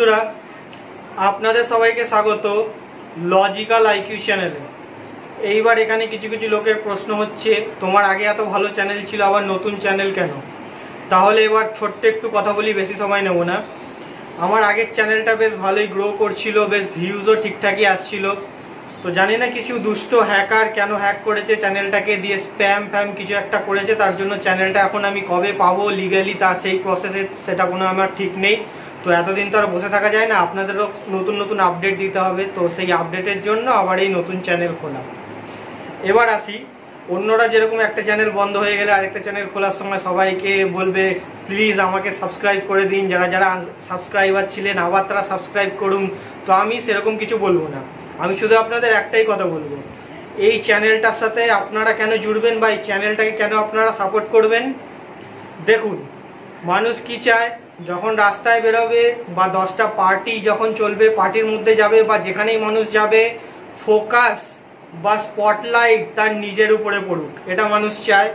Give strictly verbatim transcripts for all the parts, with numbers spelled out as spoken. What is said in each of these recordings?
বন্ধুরা আপনাদের সবাইকে স্বাগত লজিক্যাল আইকিউ চ্যানেলে। এইবার এখানে কিছু কিছু লোকের প্রশ্ন হচ্ছে, তোমার আগে এত ভালো চ্যানেল ছিল আবার নতুন চ্যানেল কেন? তাহলে এবার ছোট্ট একটু কথা বলি, বেশি সময় নেব না। আমার আগের চ্যানেলটা বেশ ভালোই গ্রো করছিল, বেশ ভিউজও ঠিকঠাকই আসছিল। তো জানি না কিছু দুষ্ট হ্যাকার কেন হ্যাক করেছে চ্যানেলটাকে, দিয়ে স্প্যাম ফ্যাম কিছু একটা করেছে, তার জন্য চ্যানেলটা এখন আমি কবে পাবো লিগালি তার সেই প্রসেসে সেটা কোনো আমার ঠিক নেই। তো এতদিন তো আর বসে থাকা যায় না, আপনাদেরও নতুন নতুন আপডেট দিতে হবে। তো সেই আপডেটের জন্য আবার এই নতুন চ্যানেল খোলা। এবার আসি, অন্যরা যেরকম একটা চ্যানেল বন্ধ হয়ে গেলে আরেকটা চ্যানেল খোলার সময় সবাইকে বলবে প্লিজ আমাকে সাবস্ক্রাইব করে দিন, যারা যারা সাবস্ক্রাইবার ছিলেন আবার তারা সাবস্ক্রাইব করুন। তো আমি সেরকম কিছু বলবো না, আমি শুধু আপনাদের একটাই কথা বলবো, এই চ্যানেলটার সাথে আপনারা কেন জুড়বেন বা এই চ্যানেলটাকে কেন আপনারা সাপোর্ট করবেন। দেখুন, মানুষ কি চায়, যখন রাস্তায় বেরোবে বা দশটা পার্টি যখন চলবে, পার্টির মধ্যে যাবে বা যেখানেই মানুষ যাবে, ফোকাস বা স্পটলাইট তার নিজের উপরে পড়ুক, এটা মানুষ চায়।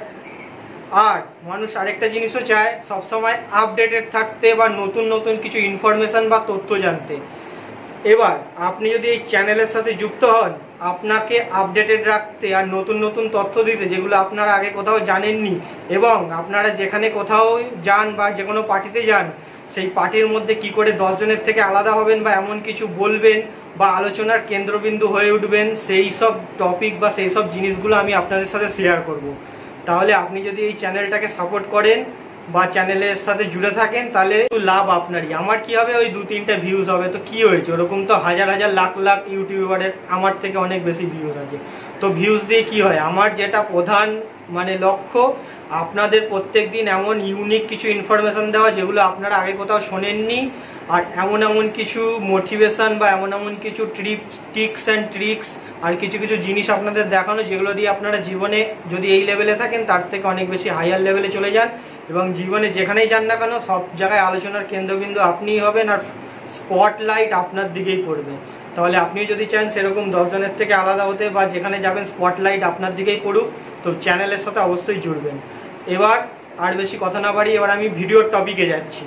আর মানুষ আরেকটা জিনিসও চায়, সবসময় আপডেটেড থাকতে বা নতুন নতুন কিছু ইনফরমেশন বা তথ্য জানতে। এবার আপনি যদি এই চ্যানেলের সাথে যুক্ত হন, আপনাকে আপডেটেড রাখতে আর নতুন নতুন তথ্য দিতে যেগুলো আপনারা আগে কোথাও জানেননি, এবং আপনারা যেখানে কোথাও যান বা যে কোনো পার্টিতে যান, সেই পার্টির মধ্যে কি করে দশ জনের থেকে আলাদা হবেন বা এমন কিছু বলবেন বা আলোচনার কেন্দ্রবিন্দু হয়ে উঠবেন, সেই সব টপিক বা সেই সব জিনিসগুলো আমি আপনাদের সাথে শেয়ার করব। তাহলে আপনি যদি এই চ্যানেলটাকে সাপোর্ট করেন বা চ্যানেলের সাথে জুড়ে থাকেন, তাহলে লাভ আপনারই। আমার কি হবে, ওই দু তিনটা ভিউজ হবে, তো কি হয়েছে, ওরকম তো হাজার হাজার লাখ লাখ ইউটিউবারের আমার থেকে অনেক বেশি ভিউজ আছে। তো ভিউজ দিয়ে কি হয়, আমার যেটা প্রধান মানে লক্ষ্য, আপনাদের প্রত্যেক দিন এমন ইউনিক কিছু ইনফরমেশন দেওয়া যেগুলো আপনারা আগে কোথাও শোনেননি, আর এমন এমন কিছু মোটিভেশন বা এমন এমন কিছু ট্রিপস টিক্স অ্যান্ড ট্রিক্স আর কিছু কিছু জিনিস আপনাদের দেখানো, যেগুলো দিয়ে আপনারা জীবনে যদি এই লেভেলে থাকেন তার থেকে অনেক বেশি হায়ার লেভেলে চলে যান, এবং জীবনে যেখানেই যান না কেন সব জায়গায় আলোচনার কেন্দ্রবিন্দু আপনিই হবেন আর স্পটলাইট আপনার দিকেই পড়বে। তাহলে আপনিও যদি চান সেরকম দশজনের থেকে আলাদা হতে বা যেখানে যাবেন স্পটলাইট আপনার দিকেই পড়ুক, তো চ্যানেলের সাথে অবশ্যই জুড়বেন। এবার আর বেশি কথা না বাড়ি, এবার আমি ভিডিওর টপিকে যাচ্ছি।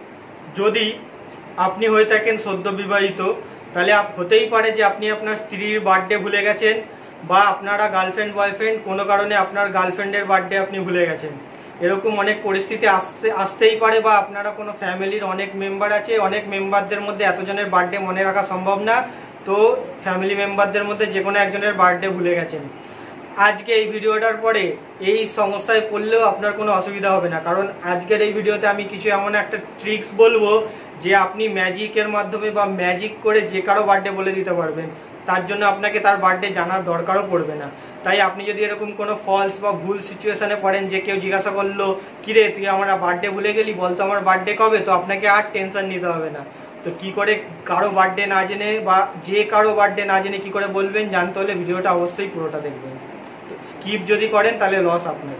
যদি আপনি হয়ে থাকেন সদ্য বিবাহিত, তাহলে হতেই পারে যে আপনি আপনার স্ত্রীর বার্থডে ভুলে গেছেন, বা আপনারা গার্লফ্রেন্ড বয়ফ্রেন্ড কোনো কারণে আপনার গার্লফ্রেন্ডের বার্থডে আপনি ভুলে গেছেন। এরকম অনেক পরিস্থিতি আসতে আসতেই পারে, বা আপনারা কোনো ফ্যামিলির অনেক মেম্বার আছে, অনেক মেম্বারদের মধ্যে এতজনের বার্থডে মনে রাখা সম্ভব না, তো ফ্যামিলি মেম্বারদের মধ্যে যে কোনো একজনের বার্থডে ভুলে গেছেন। আজকে এই ভিডিওটার পরে এই সমস্যায় পড়লেও আপনার কোনো অসুবিধা হবে না, কারণ আজকের এই ভিডিওতে আমি কিছু এমন একটা ট্রিক্স বলবো যে আপনি ম্যাজিকের মাধ্যমে বা ম্যাজিক করে যে কারো বার্থডে বলে দিতে পারবেন। তার জন্য আপনাকে তার বার্থডে জানার দরকারও পড়বে না। তাই আপনি যদি এরকম কোনো ফলস বা ভুল সিচুয়েশনে পড়েন, যে কেউ জিজ্ঞাসা করলো কিরে তুই আমার বার্থডে ভুলে গেলি, বলতো আমার বার্থডে কবে, তো আপনাকে আর টেনশন নিতে হবে না। তো কি করে কারো বার্থডে না জেনে বা যে কারো বার্থডে না জেনে কি করে বলবেন, জানতে হলে ভিডিওটা অবশ্যই পুরোটা দেখবেন। স্কিপ যদি করেন তাহলে লস আপনার।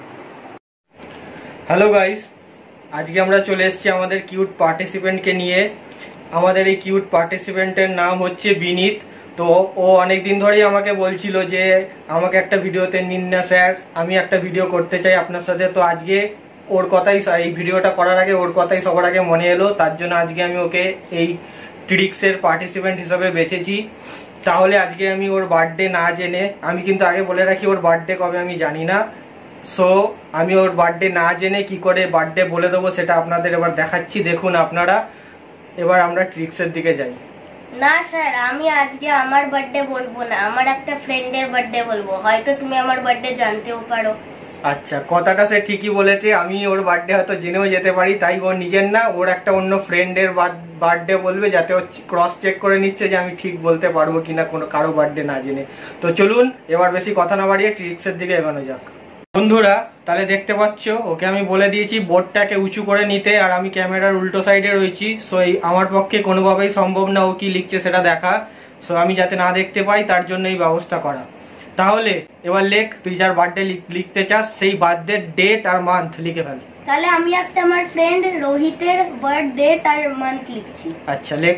হ্যালো গাইস, আজকে আমরা চলে এসেছি আমাদের কিউট পার্টিসিপেন্টকে নিয়ে। আমাদের এই কিউট পার্টিসিপেন্টের নাম হচ্ছে বিনীত। তো ও অনেকদিন ধরেই আমাকে বলছিল যে আমাকে একটা ভিডিওতে নিন না স্যার, আমি একটা ভিডিও করতে চাই আপনার সাথে। তো আজকে ওর কথাই, এই ভিডিওটা করার আগে ওর কথাই সবার আগে মনে এলো, তার জন্য আজকে আমি ওকে এই ট্রিক্সের পার্টিসিপেন্ট হিসাবে বেছেছি। তাহলে আজকে আমি ওর বার্থডে না জেনে, আমি কিন্তু আগে বলে রাখি ওর বার্থডে কবে আমি জানি না, সো আমি ওর বার্থডে না জেনে কি করে বার্থডে বলে দেবো সেটা আপনাদের এবার দেখাচ্ছি। দেখুন আপনারা, এবার আমরা ট্রিক্সের দিকে যাই। না স্যার, আমি আজকে আমার বার্থডে বলবো না, আমার একটা ফ্রেন্ডের বার্থডে বলবো, হয়তো তুমি আমার বার্থডে জানতেও পারো। আচ্ছা, কথাটা সে ঠিকই বলেছে, আমি ওর বার্থডে হয়তো জেনেও যেতে পারি, তাই ওর নিজের না, ওর একটা অন্য ফ্রেন্ডের বার্থডে বলবে, যাতে ও ক্রস চেক করে নিচ্ছে যে আমি ঠিক বলতে পারবো কিনা কোনো কারো বার্থডে না জেনে। তো চলুন এবার বেশি কথা না বাড়িয়ে ট্রিক্সের দিকে এগোনো যাক। বন্ধুরা তাহলে দেখতে পাচ্ছ, ওকে আমি বলে দিয়েছি বোর্ডটাকে উঁচু করে নিতে, আর আমি ক্যামেরার উল্টো সাইডে রয়েছি, সো এই আমার পক্ষে কোনোভাবেই সম্ভব না ও কি লিখছে সেটা দেখা, সো আমি যাতে না দেখতে পাই তার জন্য এই ব্যবস্থা করা। তাহলে এবার লেখ, তুই যার বার্থডে লিখতে চাস সেই বার্থডে ডেট আর মান্থ লিখে ফেল। তাহলে আমি একটা আমার ফ্রেন্ড রোহিতের বার্থডে তার মান্থ লিখছি। আচ্ছা লেখ।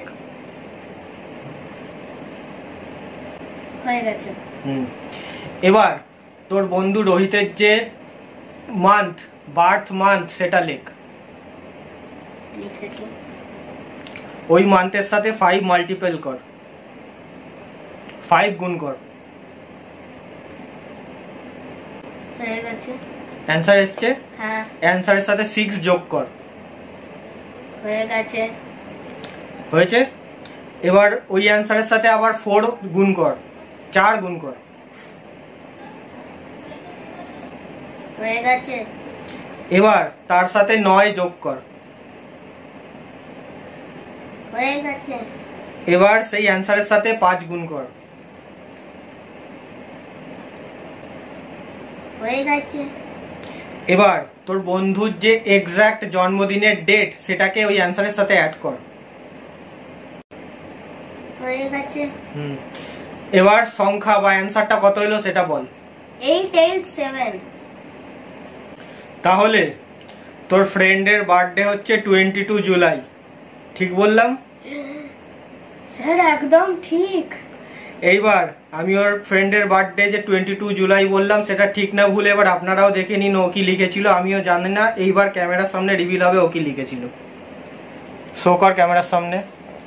হয়ে গেছে। হুম, এবার তোর বন্ধু রোহিতের যে মান্থ, বার্থ মান্থ সেটা লেখ। লিখেছি। ওই মান্থের সাথে ফাইভ মাল্টিপল কর, ফাইভ গুণ কর। হয়ে গেছে। অ্যান্সার এসছে? হ্যাঁ। অ্যান্সারের সাথে সিক্স যোগ কর। হয়ে গেছে। হয়েছে? এবার ওই অ্যান্সারের সাথে আবার ফোর গুণ কর, চার গুণ কর। হয়ে গেছে। এবার তার সাথে নয় যোগ কর। হয়ে গেছে। এবার সেই অ্যান্সারের সাথে পাঁচ গুণ কর। হয়ে গেছে। এবার তোর বন্ধুর যে এক্সাক্ট জন্মদিনের ডেট সেটাকে ওই অ্যান্সারের সাথে অ্যাড কর। হয়ে গেছে। হুম, এবার সংখ্যা বা অ্যান্সারটা কত হলো সেটা বল। Eight eight seven. তাহলে তোর ফ্রেন্ডের বার্থডে হচ্ছে টোয়েন্টি টু জুলাই, ঠিক বললাম? স্যার একদম ঠিক। এইবার আমি ওর ফ্রেন্ডের বার্থডে যে টোয়েন্টি টু জুলাই বললাম সেটা ঠিক না ভুল এবার আপনারাও দেখে নিন ও কি লিখেছিল, আমিও জানি না। এইবার ক্যামেরার সামনে রিভিল হবে ও কি লিখেছিল। শো কর ক্যামেরার সামনে।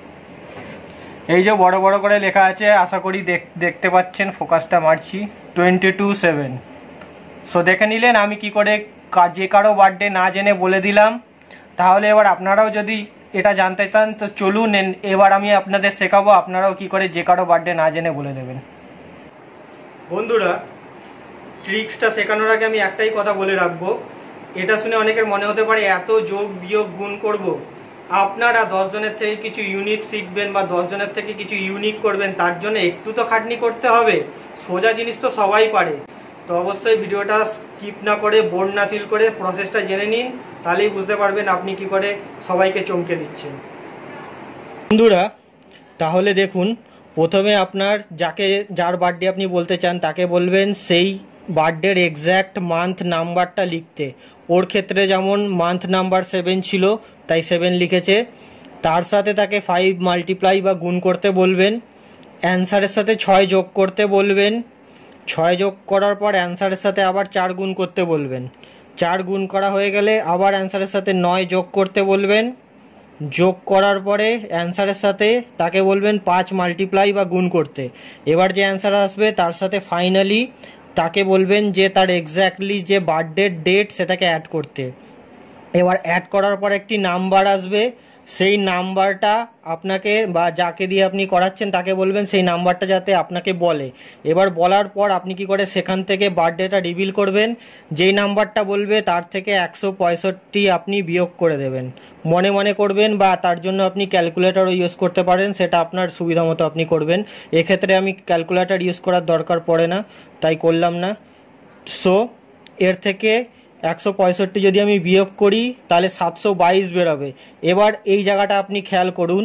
এই যে বড় বড় করে লেখা আছে, আশা করি দেখতে পাচ্ছেন, ফোকাসটা মারছি, টোয়েন্টি টু সেভেন। সো দেখে নিলেন আমি কি করে যে কারো বার্থডে না জেনে বলে দিলাম। তাহলে এবার আপনারাও যদি এটা জানতে চান তো চলুন, এবার আমি আপনাদের শেখাবো আপনারাও কি করে যে কারো বার্থডে না জেনে বলে দেবেন। বন্ধুরা, ট্রিক্সটা শেখানোর আগে আমি একটাই কথা বলে রাখবো, এটা শুনে অনেকের মনে হতে পারে এত যোগ বিয়োগ গুণ করব। আপনারা দশ জনের থেকে কিছু ইউনিক শিখবেন বা দশ জনের থেকে কিছু ইউনিক করবেন, তার জন্য একটু তো খাটনি করতে হবে। সোজা জিনিস তো সবাই পারে। তো অবশ্যই ভিডিওটা স্কিপ না করে, বোর না ফিল করে প্রসেসটা জেনে নিন, তাহলেই বুঝতে পারবেন আপনি কি করে সবাইকে চমকে দিচ্ছেন। বন্ধুরা, তাহলে দেখুন, প্রথমে আপনার যাকে যার বার্থডে আপনি বলতে চান তাকে বলবেন সেই বার্থডের এক্স্যাক্ট মান্থ নাম্বারটা লিখতে। ওর ক্ষেত্রে যেমন মান্থ নাম্বার সেভেন ছিল তাই সেভেন লিখেছে। তার সাথে তাকে ফাইভ মাল্টিপ্লাই বা গুণ করতে বলবেন। অ্যান্সারের সাথে ছয় যোগ করতে বলবেন। ছয় যোগ করার পর অ্যান্সারের সাথে আবার চার গুণ করতে বলবেন। চার গুণ করা হয়ে গেলে আবার অ্যান্সারের সাথে নয় যোগ করতে বলবেন। যোগ করার পরে অ্যান্সারের সাথে তাকে বলবেন পাঁচ মাল্টিপ্লাই বা গুণ করতে। এবার যে অ্যান্সার আসবে তার সাথে ফাইনালি তাকে বলবেন যে তার এক্স্যাক্টলি যে বার্থডে ডেট সেটাকে অ্যাড করতে। এবার অ্যাড করার পর একটি নাম্বার আসবে, সেই নাম্বারটা আপনাকে বা যাকে দিয়ে আপনি করাচ্ছেন তাকে বলবেন সেই নাম্বারটা যাতে আপনাকে বলে। এবার বলার পর আপনি কি করে সেখান থেকে বার্থডেটা রিভিল করবেন। যেই নাম্বারটা বলবে তার থেকে একশো পঁয়ষট্টি আপনি বিয়োগ করে দেবেন। মনে মনে করবেন বা তার জন্য আপনি ক্যালকুলেটরও ইউজ করতে পারেন, সেটা আপনার সুবিধা মতো আপনি করবেন। এক্ষেত্রে আমি ক্যালকুলেটর ইউজ করার দরকার পড়ে না তাই করলাম না। সো এর থেকে একশো পঁয়ষট্টি যদি আমি বিয়োগ করি তাহলে সাতশো বাইশ বেরোবে। এবার এই জায়গাটা আপনি খেয়াল করুন,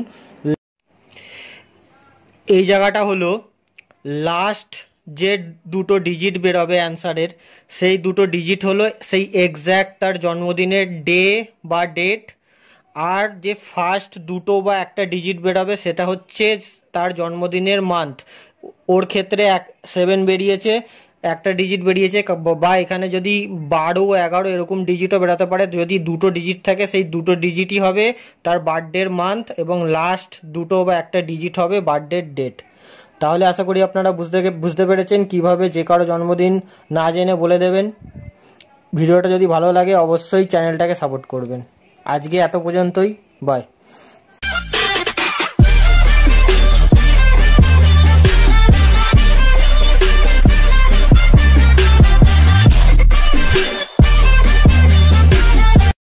এই জায়গাটা হলো লাস্ট যে দুটো ডিজিট বেরোবে অ্যান্সারের, সেই দুটো ডিজিট হলো সেই এক্স্যাক্ট তার জন্মদিনের ডে বা ডেট। আর যে ফার্স্ট দুটো বা একটা ডিজিট বেরোবে সেটা হচ্ছে তার জন্মদিনের মান্থ। ওর ক্ষেত্রে এক সেভেন বেরিয়েছে, একটা ডিজিট বেরিয়েছে, বা এখানে যদি বারো এগারো এরকম ডিজিটও বেরোতে পারে। যদি দুটো ডিজিট থাকে সেই দুটো ডিজিটই হবে তার বার্থডের মান্থ এবং লাস্ট দুটো বা একটা ডিজিট হবে বার্থডের ডেট। তাহলে আশা করি আপনারা বুঝতে বুঝতে পেরেছেন কিভাবে যে কারো জন্মদিন না জেনে বলে দেবেন। ভিডিওটা যদি ভালো লাগে অবশ্যই চ্যানেলটাকে সাপোর্ট করবেন। আজকে এত পর্যন্তই, বাই।